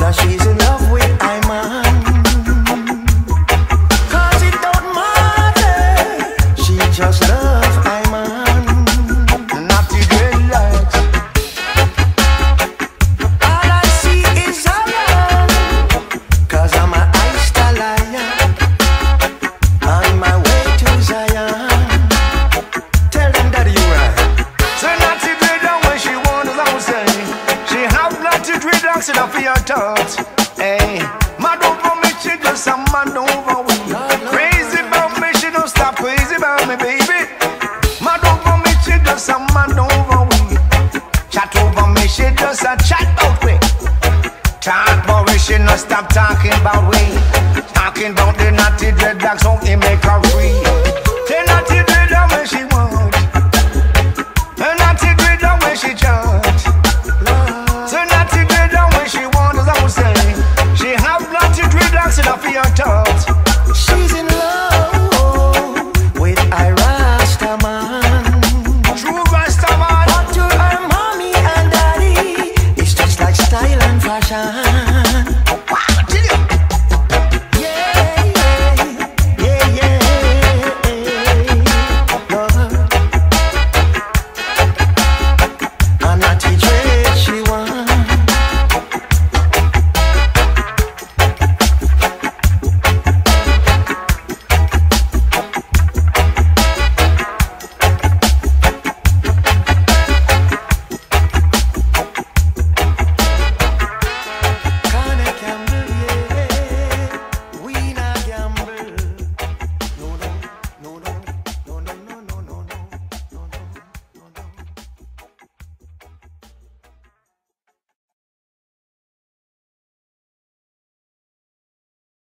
'cause she's in love with I man. 'Cause it don't matter, she just love I man. Not the dreadlocks. All I see is Zion, 'cause I'm a Stallion on my way to Zion. Tell them that you right. So not the dreadlocks when she wants, I would say. She have not the dreadlocks in her thoughts. Hey, mad over me, she just a mad over me. Crazy about me, she don't stop crazy about me, baby. Mad over me, she just a mad over me. Chat over me, she just a chat about me. Talk about me, she no stop talking about we. Talking about the naughty dreadlocks, how he make her free. Tell naughty dreadlocks when she want, and naughty dreadlocks when she charge. So naughty dreadlocks when she want, as I was saying, she have naughty dreadlocks in her thoughts. She's in love with I Rasta man. True Rasta man. But to her mommy and daddy, it's just like style and fashion.